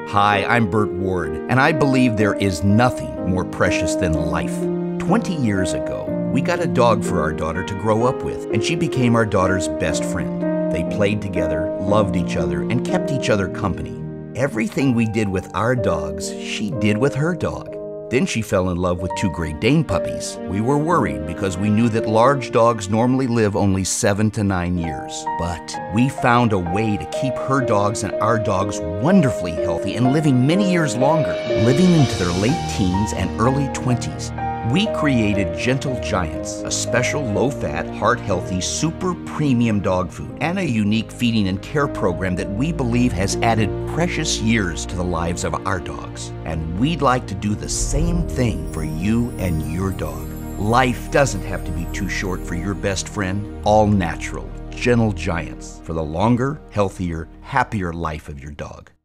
Hi, I'm Bert Ward, and I believe there is nothing more precious than life. 20 years ago, we got a dog for our daughter to grow up with, and she became our daughter's best friend. They played together, loved each other, and kept each other company. Everything we did with our dogs, she did with her dog. Then she fell in love with 2 Great Dane puppies. We were worried because we knew that large dogs normally live only 7 to 9 years. But we found a way to keep her dogs and our dogs wonderfully healthy and living many years longer, living into their late teens and early 20s. We created Gentle Giants, a special low-fat, heart-healthy, super premium dog food, and a unique feeding and care program that we believe has added precious years to the lives of our dogs. And we'd like to do the same thing for you and your dog. Life doesn't have to be too short for your best friend. All natural, Gentle Giants for the longer, healthier, happier life of your dog.